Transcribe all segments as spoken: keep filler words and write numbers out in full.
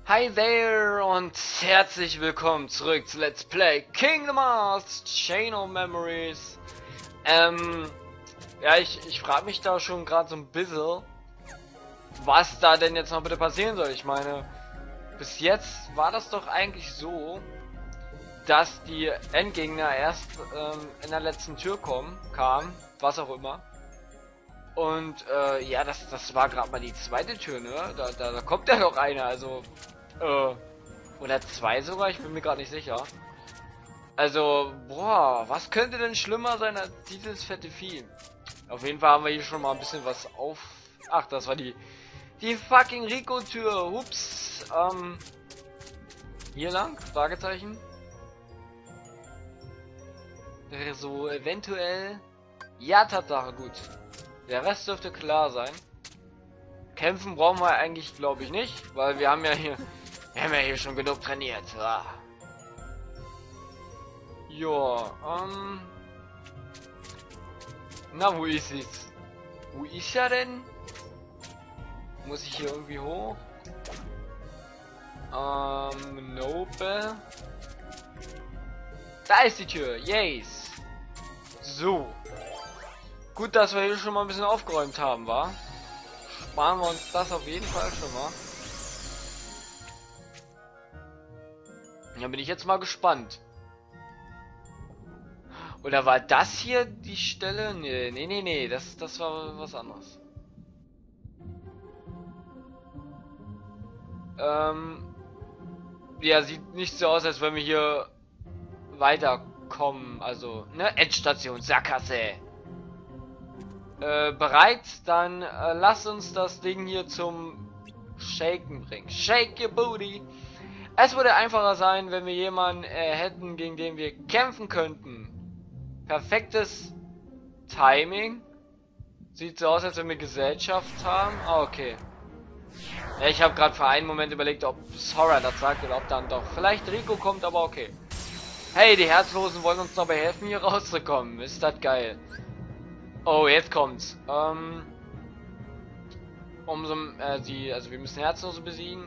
Hi there und herzlich willkommen zurück zu Let's Play Kingdom Hearts Chain of Memories. Ähm, ja, ich, ich frage mich da schon gerade so ein bisschen, was da denn jetzt noch bitte passieren soll. Ich meine, bis jetzt war das doch eigentlich so, dass die Endgegner erst ähm, in der letzten Tür kommen, kamen, was auch immer. Und äh, ja, das, das war gerade mal die zweite Tür, ne? Da, da, da kommt ja noch eine, also äh, oder zwei sogar, ich bin mir gerade nicht sicher. Also, boah, was könnte denn schlimmer sein als dieses fette Vieh? Auf jeden Fall haben wir hier schon mal ein bisschen was auf... Ach, das war die die fucking Rico-Tür. Ups. Ähm, hier lang? Fragezeichen. Wäre so eventuell... Ja, Tatsache, gut. Der Rest dürfte klar sein. Kämpfen brauchen wir eigentlich, glaube ich, nicht, weil wir haben ja hier, wir haben ja hier schon genug trainiert. Ah. Ja, ähm, na, wo ist es? Wo ist er denn? Muss ich hier irgendwie hoch? Ähm, nope. Da ist die Tür, yes. So. Gut, dass wir hier schon mal ein bisschen aufgeräumt haben, wa? Sparen wir uns das auf jeden Fall schon mal. Ja, bin ich jetzt mal gespannt. Oder war das hier die Stelle? Nee, nee, nee, nee, das, das war was anderes. Ähm, ja, sieht nicht so aus, als wenn wir hier weiterkommen. Also, ne? Endstation, Sackgasse. Äh, bereit? Dann äh, lass uns das Ding hier zum Shaken bringen. Shake your booty. Es würde einfacher sein, wenn wir jemanden äh, hätten, gegen den wir kämpfen könnten. Perfektes Timing. Sieht so aus, als wenn wir Gesellschaft haben. Ah, okay. Ja, ich habe gerade für einen Moment überlegt, ob Sora das sagt oder ob dann doch vielleicht Rico kommt, aber okay. Hey, die Herzlosen wollen uns dabei helfen, hier rauszukommen. Ist das geil. Oh, jetzt kommt's. Ähm, umso, äh, die, also wir müssen Herzlose besiegen.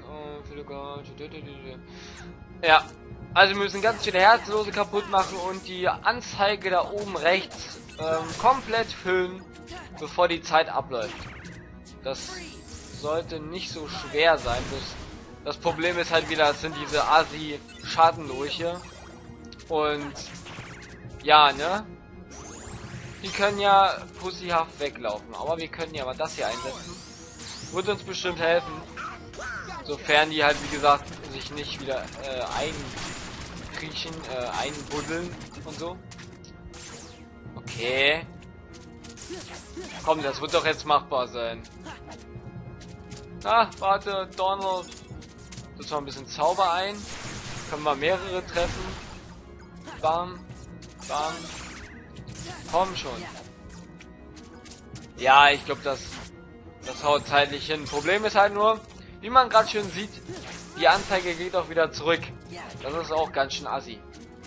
Ja, also wir müssen ganz viele Herzlose kaputt machen und die Anzeige da oben rechts ähm, komplett füllen, bevor die Zeit abläuft. Das sollte nicht so schwer sein. Das, das Problem ist halt wieder, es sind diese Asi-Schattenlurche. Und ja, ne? Die können ja pussyhaft weglaufen, aber wir können ja mal das hier einsetzen. Wird uns bestimmt helfen. Sofern die halt, wie gesagt, sich nicht wieder äh, einkriechen, äh, einbuddeln und so. Okay. Komm, das wird doch jetzt machbar sein. Ah, warte, Donald. Das war ein bisschen Zauber ein. Können wir mehrere treffen. Bam. Bam. Komm schon. Ja, ich glaube, das, das haut zeitlich hin. Problem ist halt nur, wie man gerade schön sieht, die Anzeige geht auch wieder zurück. Das ist auch ganz schön assi.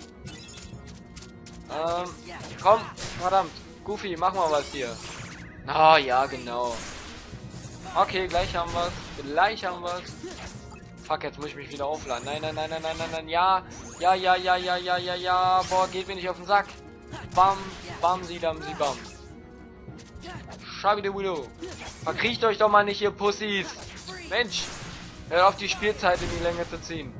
Ähm, komm, verdammt. Goofy, mach mal was hier. Ah, ja, genau. Okay, gleich haben wir's. Gleich haben wir's. Fuck, jetzt muss ich mich wieder aufladen. Nein, nein, nein, nein, nein, nein, nein. Ja, ja, ja, ja, ja, ja, ja, ja. Boah, geht mir nicht auf den Sack. Bam, bam, sie, dam, sie, bam. Schabidewido. Verkriecht euch doch mal nicht, ihr Pussys. Mensch, hört auf, die Spielzeit in die Länge zu ziehen.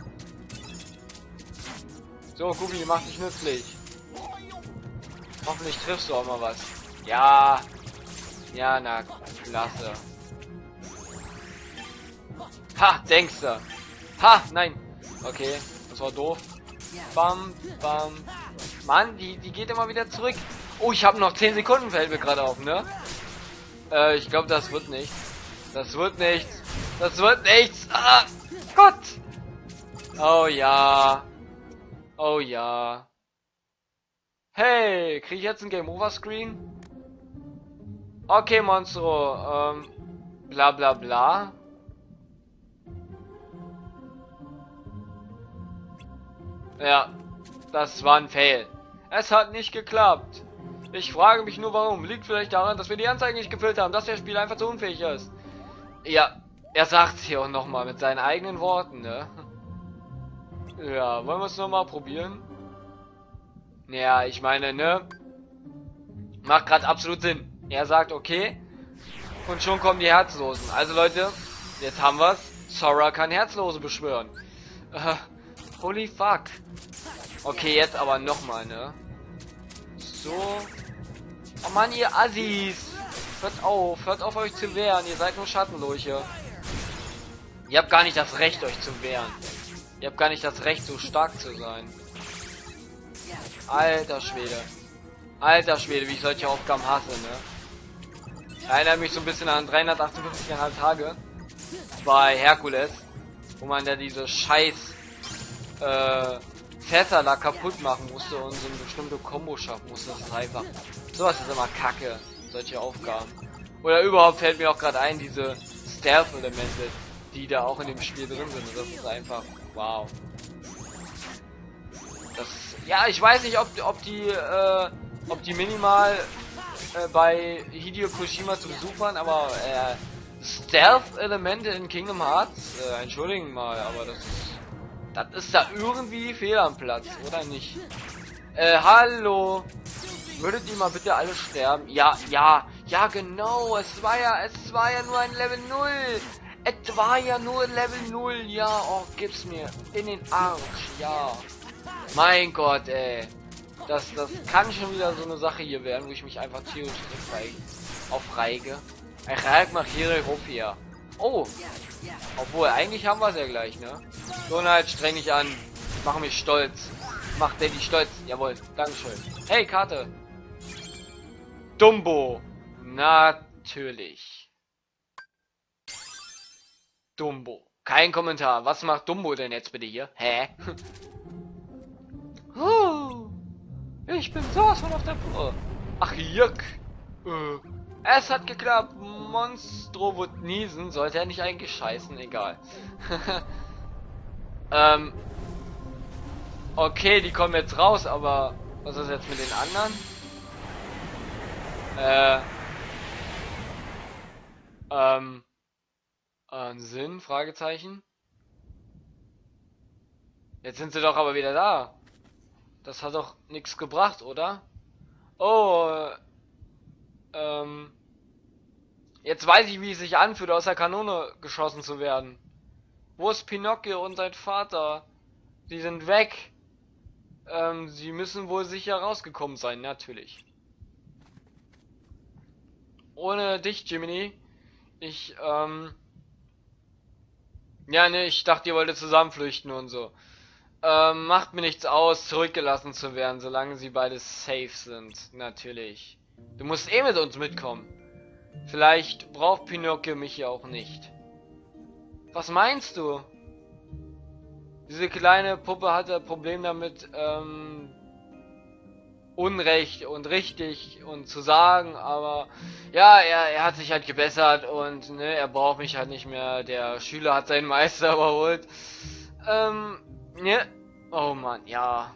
So, Goofy, mach dich nützlich. Hoffentlich triffst du auch mal was. Ja. Ja, na, klasse. Ha, denkst du. Ha, nein. Okay, das war doof. Bam, bam. Mann, die, die geht immer wieder zurück. Oh, ich habe noch zehn Sekunden, fällt mir gerade auf, ne? Äh, ich glaube, das wird nicht. Das wird nichts. Das wird nichts. Ah, Gott. Oh ja. Oh ja. Hey, kriege ich jetzt ein Game Over Screen? Okay, Monstro. Ähm, bla bla bla. Ja, das war ein Fail. Es hat nicht geklappt. Ich frage mich nur warum. Liegt vielleicht daran, dass wir die Anzeige nicht gefüllt haben, dass das Spiel einfach zu unfähig ist. Ja, Er sagt es hier auch nochmal mit seinen eigenen Worten, ne? Ja, wollen wir es nochmal probieren? Ja, ich meine, ne? Macht gerade absolut Sinn. Er sagt, okay. Und schon kommen die Herzlosen. Also Leute, jetzt haben wir's. Sora kann Herzlose beschwören. Uh, holy fuck. Okay, jetzt aber nochmal, ne? So. Oh Mann, ihr Assis. Hört auf. Hört auf, euch zu wehren. Ihr seid nur Schattenlurche. Ihr habt gar nicht das Recht, euch zu wehren. Ihr habt gar nicht das Recht, so stark zu sein. Alter Schwede. Alter Schwede, wie ich solche Aufgaben hasse, ne? Erinnert mich so ein bisschen an dreihundertachtundfünfzig Komma fünf Tage bei Herkules, wo man da diese scheiß äh, Fässer da kaputt machen musste und so eine bestimmte Kombo schaffen musste. Das ist einfach, sowas ist immer Kacke, solche Aufgaben. Oder überhaupt fällt mir auch gerade ein, diese Stealth-Elemente, die da auch in dem Spiel drin sind. Und das ist einfach, wow. Das, ja, ich weiß nicht, ob, ob die, äh, ob die minimal äh, bei Hideo Kojima zu Besuch waren, aber äh, Stealth-Elemente in Kingdom Hearts, äh, entschuldigen mal, aber das ist, das ist da irgendwie fehl am Platz, oder nicht? Äh, hallo, würdet ihr mal bitte alle sterben? Ja, ja, ja genau, es war ja, es war ja nur ein Level null. Es war ja nur Level null, ja, oh, gib's mir in den Arsch, ja. Mein Gott, ey. Das, das kann schon wieder so eine Sache hier werden, wo ich mich einfach tierisch aufreige. Ich reig mal hier hoch hier. Oh. Obwohl, eigentlich haben wir es ja gleich, ne? Donald, streng dich an. Mach mich stolz. Mach Daddy stolz. Jawohl, Dankeschön. Hey, Karte. Dumbo. Natürlich. Dumbo. Kein Kommentar. Was macht Dumbo denn jetzt bitte hier? Hä? Ich bin sowas von auf der Pur. Ach, Juck. Äh, es hat geklappt. Monstro wird niesen. Sollte er nicht eigentlich scheißen? Egal. ähm. Okay, die kommen jetzt raus, aber was ist jetzt mit den anderen? Äh. Ähm. Äh, Sinn? Fragezeichen. Jetzt sind sie doch aber wieder da. Das hat doch nichts gebracht, oder? Oh, ähm, jetzt weiß ich, wie es sich anfühlt, aus der Kanone geschossen zu werden. Wo ist Pinocchio und sein Vater? Die sind weg. Ähm, sie müssen wohl sicher rausgekommen sein, natürlich. Ohne dich, Jiminy. Ich, ähm, ja, ne, ich dachte, ihr wolltet zusammen flüchten und so. Ähm, macht mir nichts aus, zurückgelassen zu werden, solange sie beide safe sind. Natürlich. Du musst eh mit uns mitkommen. Vielleicht braucht Pinocchio mich ja auch nicht. Was meinst du? Diese kleine Puppe hat ein Problem damit, ähm, Unrecht und richtig und zu sagen, aber ja, er, er hat sich halt gebessert und ne, er braucht mich halt nicht mehr. Der Schüler hat seinen Meister überholt. Ähm, ne? Oh Mann, ja.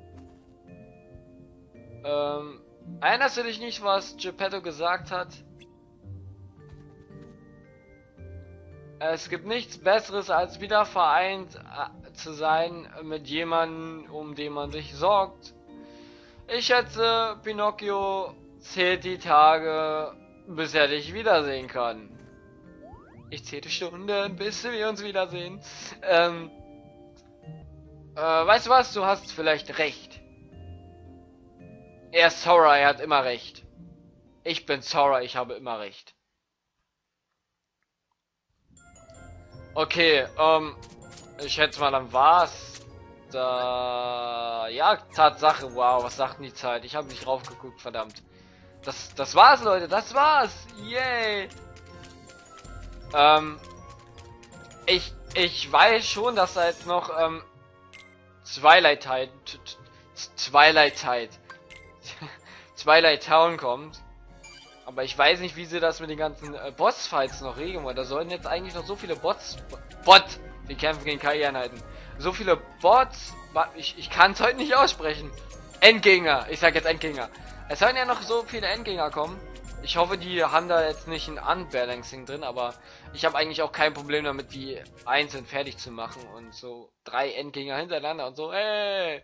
Ähm, erinnerst du dich nicht, was Geppetto gesagt hat? Es gibt nichts Besseres, als wieder vereint äh, zu sein mit jemandem, um den man sich sorgt. Ich schätze, Pinocchio zählt die Tage, bis er dich wiedersehen kann. Ich zähle die Stunden, bis wir uns wiedersehen. Ähm, äh, weißt du was? Du hast vielleicht recht. Er ist Sora, er hat immer recht. Ich bin Sora, ich habe immer recht. Okay, ähm, ich schätze mal, dann war's. Da, ja, Tatsache, wow, was sagt denn die Zeit? Ich habe nicht raufgeguckt, verdammt. Das, das war's, Leute, das war's. Yay. Ähm, ich, ich weiß schon, dass da jetzt noch, ähm, Twilight Tide, Twilight Tide, Twilight Town kommt. Aber ich weiß nicht, wie sie das mit den ganzen äh, Bossfights noch regeln wollen. Da sollen jetzt eigentlich noch so viele Bots... Bot! Die kämpfen gegen K I-Einheiten. So viele Bots... Ich, ich kann es heute nicht aussprechen. Endgänger! Ich sag jetzt Endgänger. Es sollen ja noch so viele Endgänger kommen. Ich hoffe, die haben da jetzt nicht ein Unbalancing drin, aber ich habe eigentlich auch kein Problem damit, die einzeln fertig zu machen und so drei Endgänger hintereinander und so, ey.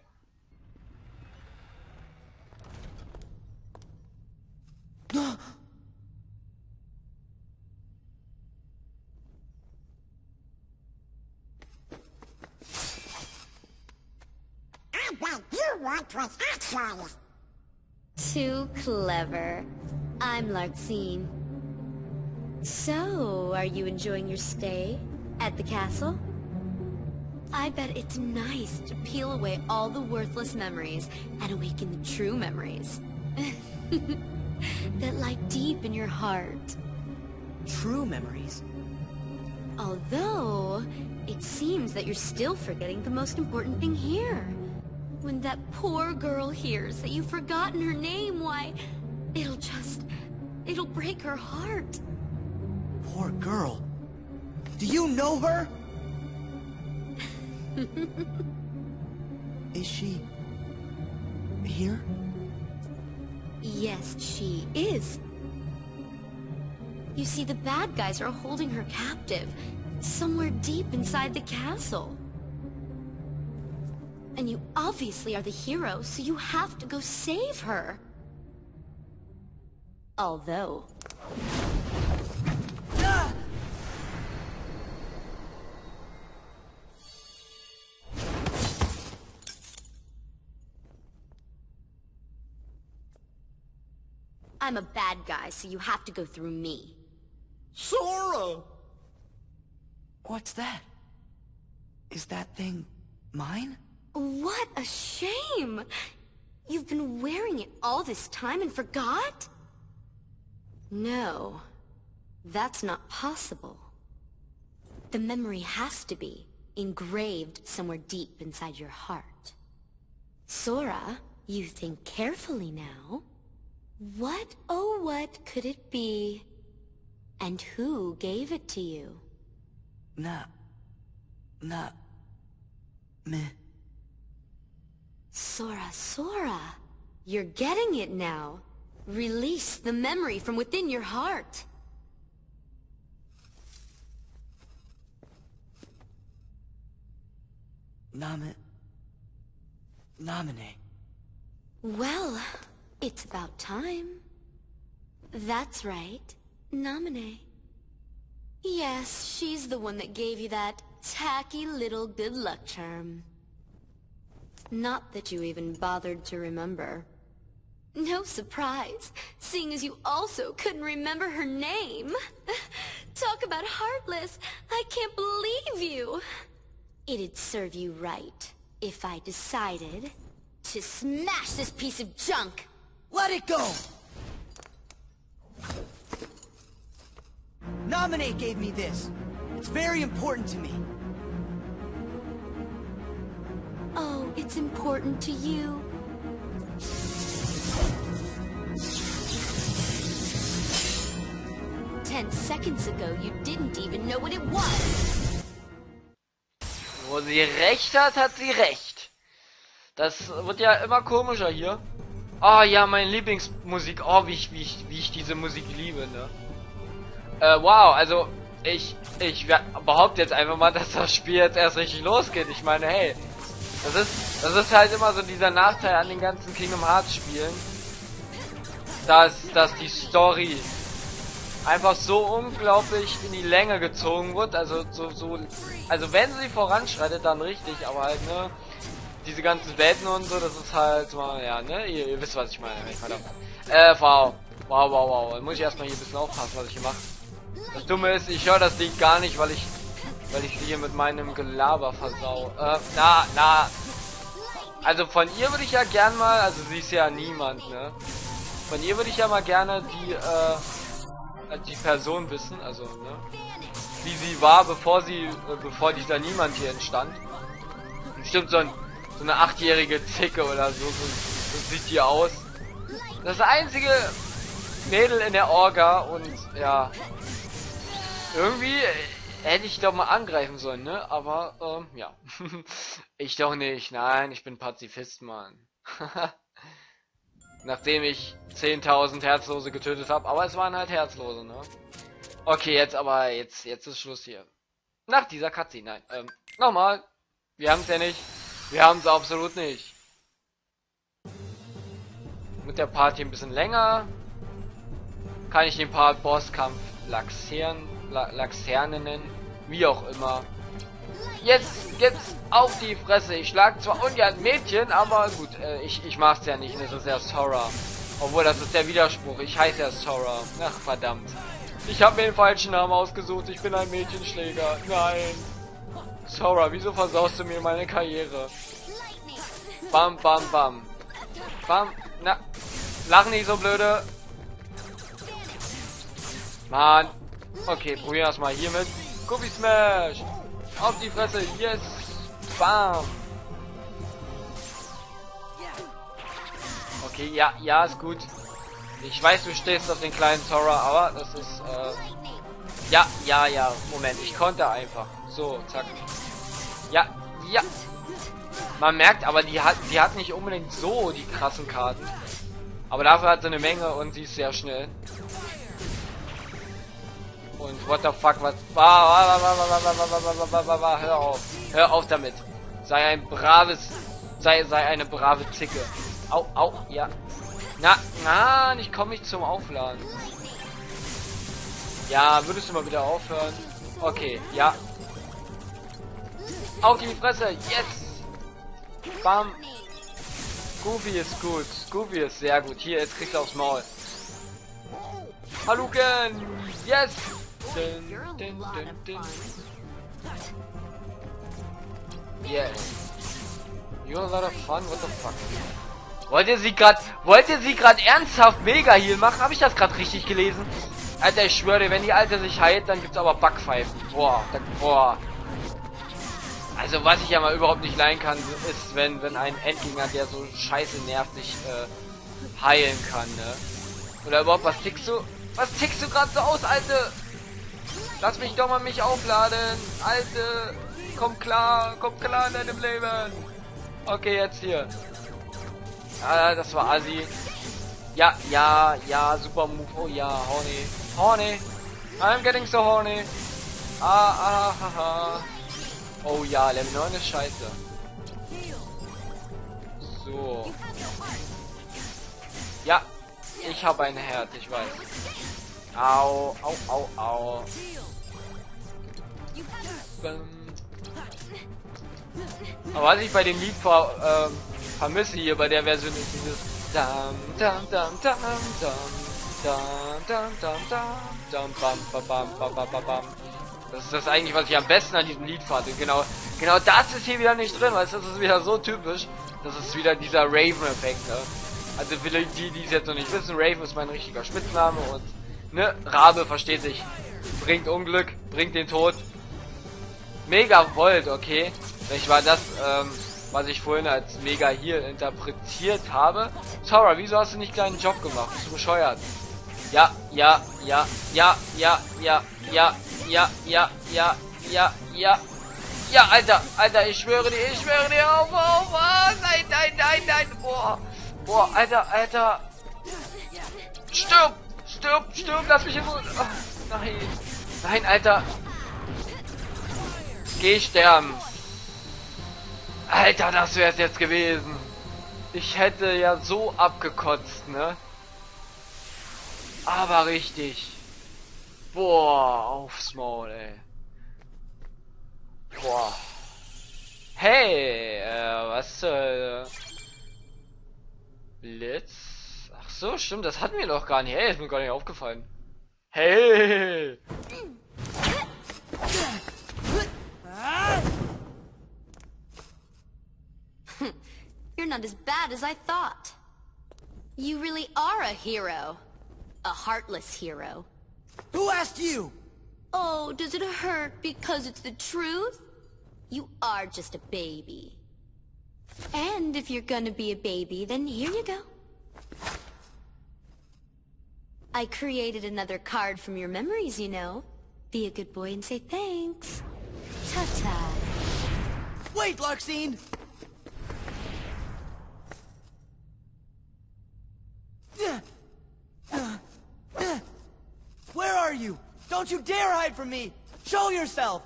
What you want was actually Too clever. I'm Larxene. So, are you enjoying your stay at the castle? I bet it's nice to peel away all the worthless memories and awaken the true memories. That lie deep in your heart. True memories? Although, it seems that you're still forgetting the most important thing here. When that poor girl hears that you've forgotten her name, why, it'll just... it'll break her heart. Poor girl. Do you know her? Is she... here? Yes, she is. You see, the bad guys are holding her captive, somewhere deep inside the castle. And you obviously are the hero, so you have to go save her. Although... Ah! I'm a bad guy, so you have to go through me. Sora! What's that? Is that thing mine? What a shame! You've been wearing it all this time and forgot? No, that's not possible. The memory has to be engraved somewhere deep inside your heart. Sora, you think carefully now. What, oh what could it be? And who gave it to you? Nah. Nah. Meh. Sora, Sora, you're getting it now. Release the memory from within your heart. Nami... Namine. Well, it's about time. That's right, Namine. Yes, she's the one that gave you that tacky little good luck charm. Not that you even bothered to remember. No surprise, seeing as you also couldn't remember her name. Talk about heartless, I can't believe you. It'd serve you right if I decided to smash this piece of junk. Let it go! Nominate gave me this. It's very important to me. Oh, it's important to you. Ten seconds ago, you didn't even know what it was. Wo sie recht hat, hat sie recht. Das wird ja immer komischer hier. Ah ja, meine Lieblingsmusik. Oh, wie ich, wie ich, wie ich diese Musik liebe, ne? Äh, wow, also ich, ich behaupte jetzt einfach mal, dass das Spiel jetzt erst richtig losgeht. Ich meine, hey, das ist, das ist halt immer so dieser Nachteil an den ganzen Kingdom Hearts Spielen, dass, dass die Story einfach so unglaublich in die Länge gezogen wird. Also so, so, also wenn sie voranschreitet, dann richtig, aber halt ne, diese ganzen Welten und so, das ist halt mal, ja, ne, ihr, ihr wisst, was ich meine. Äh, wow, wow, wow, wow. Dann muss ich erstmal hier ein bisschen aufpassen, was ich hier mache. Das Dumme ist, ich höre das Ding gar nicht, weil ich, weil ich sie hier mit meinem Gelaber versau. Äh, na, na. Also von ihr würde ich ja gern mal, also sie ist ja niemand, ne. Von ihr würde ich ja mal gerne die, äh, die Person wissen, also, ne, wie sie war, bevor sie, äh, bevor dieser Niemand hier entstand. Bestimmt so, ein, so eine achtjährige Zicke oder so, so, so sieht die aus. Das einzige Mädel in der Orga und, ja, irgendwie hätte ich doch mal angreifen sollen, ne, aber, ähm, ja, ich doch nicht, nein, ich bin Pazifist, Mann. Nachdem ich zehntausend Herzlose getötet habe. Aber es waren halt Herzlose, ne? Okay, jetzt aber, jetzt, jetzt ist Schluss hier. Nach dieser Cutscene, nein. Ähm, nochmal. Wir haben es ja nicht. Wir haben es absolut nicht. Mit der Party ein bisschen länger. Kann ich den Part Bosskampf laxieren, la laxerne nennen. Wie auch immer. Jetzt gibt's auf die Fresse. Ich schlag zwar ungern Mädchen, aber gut, äh, ich, ich mach's ja nicht. Das ist ja Sora. Obwohl, das ist der Widerspruch. Ich heiße ja Sora. Ach, verdammt. Ich habe mir den falschen Namen ausgesucht. Ich bin ein Mädchenschläger. Nein. Sora, wieso versaust du mir meine Karriere? Bam, bam, bam. Bam. Na, lach nicht so blöde. Mann. Okay, probieren wir es mal hier mit. Goofy Smash. Auf die Fresse. Yes. Bam. Okay, ja, ja, ist gut. Ich weiß, du stehst auf den kleinen Sora, aber das ist, äh... Ja, ja, ja. Moment, ich konnte einfach. So, zack. Ja, ja. Man merkt, aber die hat, die hat nicht unbedingt so die krassen Karten. Aber dafür hat sie eine Menge und sie ist sehr schnell. Und what the fuck, was... Hör auf. Hör auf damit. Sei ein braves... Sei, sei eine brave Zicke. Au, au, ja. Na, na, ich komme nicht zum Aufladen. Ja, würdest du mal wieder aufhören? Okay, ja. Auf die Fresse, yes! Bam! Goofy ist gut, Goofy ist sehr gut. Hier, jetzt kriegst du aufs Maul. Hadouken! Yes! Dun, dun, dun, dun. Yes. You're a lot of fun, what the fuck? Wollt ihr sie gerade, wollt ihr sie gerade ernsthaft Mega Heal machen? Habe ich das gerade richtig gelesen? Alter, ich schwöre, wenn die Alte sich heilt, dann gibt's aber Backpfeifen. Boah, da, boah. Also was ich ja mal überhaupt nicht leiden kann, ist, wenn wenn ein Endgegner, der so scheiße nervt, sich äh, heilen kann, ne? Oder überhaupt, was tickst du? Was tickst du gerade so aus, Alte? Lass mich doch mal mich aufladen. Alte, komm klar, komm klar in deinem Leben. Okay, jetzt hier. Ah, das war Assi. Ja, ja, ja, super Move. Oh ja, horny. Horny. I'm getting so horny. Ah, ah, haha. Oh ja, Level neun ist scheiße. So. Ja, ich habe ein Herz, ich weiß. Au, au, au, au. Aber was ich bei dem Lied ver, ähm, vermisse hier bei der Version ist dieses dam dam dam dam dam dam dam dam dam dam bam bam bam bam bam bam. Das ist das eigentlich, was ich am besten an diesem Lied fand. Und genau, genau das ist hier wieder nicht drin, weil das ist wieder so typisch. Das ist wieder dieser Raven-Effekt, ne? Also für die, die es jetzt noch nicht wissen, Raven ist mein richtiger Spitzname und ne, Rabe versteht sich. Bringt Unglück, bringt den Tod. Mega Volt, okay. Ich war das, ähm, was ich vorhin als Mega Heal interpretiert habe. Sora, wieso hast du nicht deinen Job gemacht? Bist du bescheuert? Ja, ja, ja, ja, ja, ja, ja, ja, ja, ja, ja, ja. Ja, Alter, Alter, ich schwöre dir, ich schwöre dir auf, auf, auf, nein, nein, nein, nein, boah, boah, Alter, Alter. Stirb, stirb, stirb, lass mich in Ruhe. Oh, nein, nein, Alter. Geh sterben. Alter, das wäre es jetzt gewesen. Ich hätte ja so abgekotzt, ne? Aber richtig. Boah, aufs Maul, ey. Boah. Hey, äh, was zur... Blitz? Ach so, stimmt, das hatten wir doch gar nicht. Hey, ist mir gar nicht aufgefallen. Hey! You're not as bad as I thought. You really are a hero. A heartless hero. Who asked you? Oh, does it hurt because it's the truth? You are just a baby. And if you're gonna be a baby, then here you go. I created another card from your memories, you know. Be a good boy and say thanks. Ta-ta. Wait, Larxene! Don't you dare hide from me! Show yourself!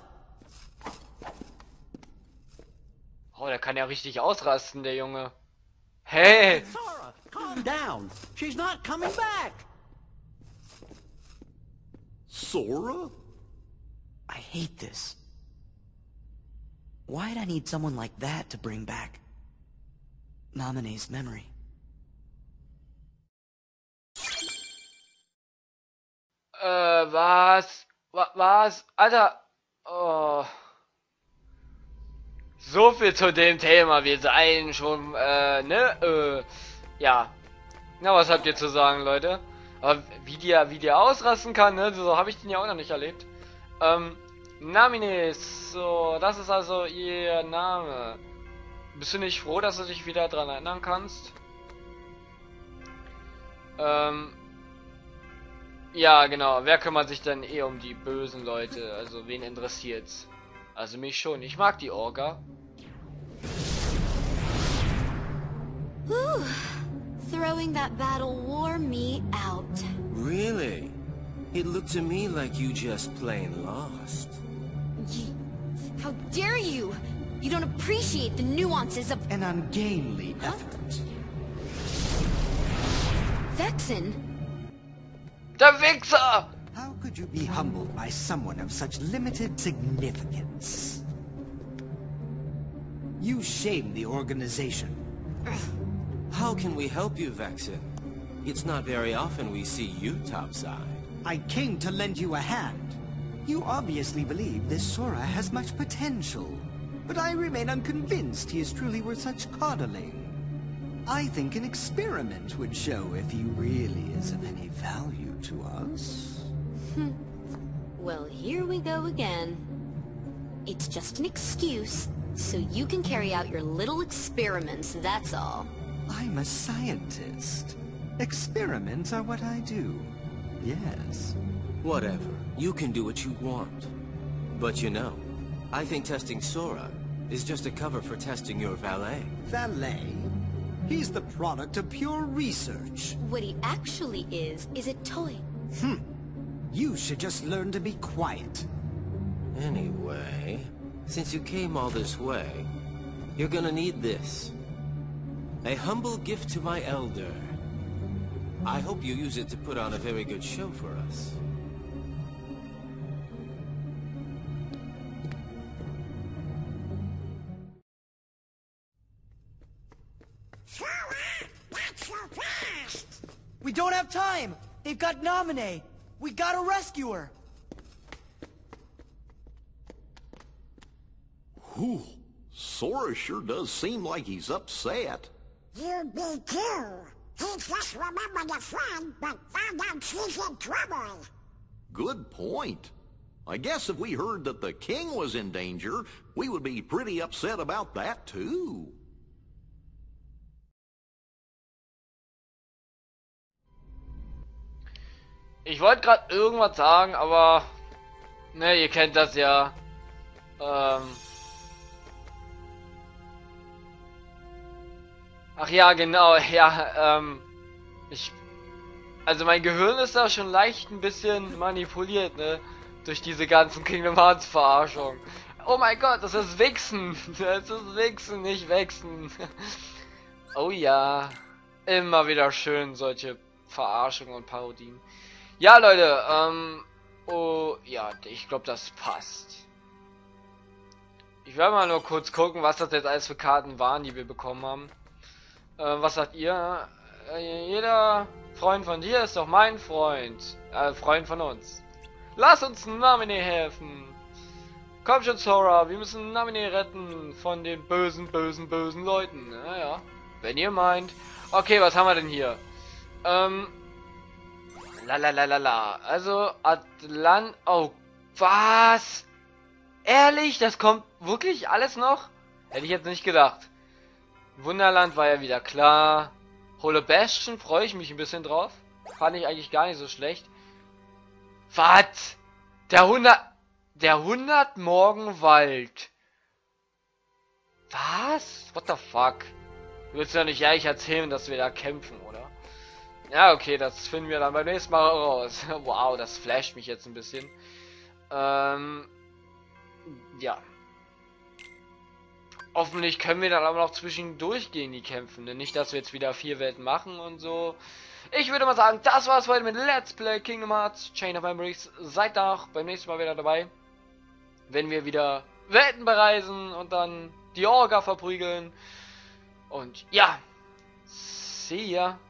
Oh, der kann ja richtig ausrasten, der Junge. Hey! Sora, calm down. She's not coming back. Sora? I hate this. Why'd I need someone like that to bring back Naminé's memory? Äh, was? Wa was? Alter. Oh. So viel zu dem Thema. Wir seien schon, äh, ne? Äh, ja. Na, was habt ihr zu sagen, Leute? Aber wie der, wie der ausrasten kann, ne? So habe ich den ja auch noch nicht erlebt. Ähm, Naminé, so, das ist also ihr Name. Bist du nicht froh, dass du dich wieder dran erinnern kannst? Ähm, ja, genau. Wer kümmert sich denn eh um die bösen Leute? Also, wen interessiert's? Also mich schon. Ich mag die Orga. Whew. Throwing that battle wore me out. Really? It looked to me like you just plain lost. Ye- How dare you! You don't appreciate the nuances of An ungainly effort. Vexen. Der Wichser! How could you be humbled by someone of such limited significance? You shame the organization. How can we help you, Vexen? It's not very often we see you topside. I came to lend you a hand. You obviously believe this Sora has much potential, but I remain unconvinced he is truly worth such coddling. I think an experiment would show if he really is of any value to us. Well, here we go again. It's just an excuse, so you can carry out your little experiments, that's all. I'm a scientist. Experiments are what I do. Yes. Whatever. You can do what you want. But you know, I think testing Sora is just a cover for testing your valet. Valet? He's the product of pure research. What he actually is, is a toy. You should just learn to be quiet. Anyway, since you came all this way, you're gonna need this. A humble gift to my elder. I hope you use it to put on a very good show for us. Sora, not so fast! We don't have time! They've got Naminé! We gotta rescue her! Whew. Sora sure does seem like he's upset. You be too. He just remembered a friend, but found out she's in trouble. Good point. I guess if we heard that the king was in danger, we would be pretty upset about that too. Ich wollte gerade irgendwas sagen, aber ne, ihr kennt das ja. Ähm Ach ja, genau, ja, ähm ich also mein Gehirn ist da schon leicht ein bisschen manipuliert, ne, durch diese ganzen Kingdom Hearts Verarschung. Oh mein Gott, das ist Wichsen. Das ist Wichsen, nicht Wechsen. Oh ja, immer wieder schön solche Verarschungen und Parodien. Ja, Leute, ähm, oh, ja, ich glaube, das passt. Ich werde mal nur kurz gucken, was das jetzt alles für Karten waren, die wir bekommen haben. Äh, was sagt ihr? Äh, jeder Freund von dir ist doch mein Freund. Äh, Freund von uns. Lass uns Naminé helfen. Komm schon, Sora, wir müssen Naminé retten von den bösen, bösen, bösen Leuten. Naja, wenn ihr meint. Okay, was haben wir denn hier? Ähm... Lalalala. Also Atlant. Oh, was? Ehrlich? Das kommt wirklich alles noch? Hätte ich jetzt nicht gedacht. Wunderland war ja wieder klar. Holo Bastion freue ich mich ein bisschen drauf. Fand ich eigentlich gar nicht so schlecht. Was? Der hundert. Der hundert Morgenwald. Was? What the fuck? Du willst ja nicht ehrlich erzählen, dass wir da kämpfen, oder? Ja, okay, das finden wir dann beim nächsten Mal raus. Wow, das flasht mich jetzt ein bisschen. Ähm, ja. Hoffentlich können wir dann aber noch zwischendurch gegen die kämpfen. Denn nicht, dass wir jetzt wieder vier Welten machen und so. Ich würde mal sagen, das war's heute mit Let's Play Kingdom Hearts Chain of Memories. Seid auch beim nächsten Mal wieder dabei. Wenn wir wieder Welten bereisen und dann die Orga verprügeln. Und ja. See ya.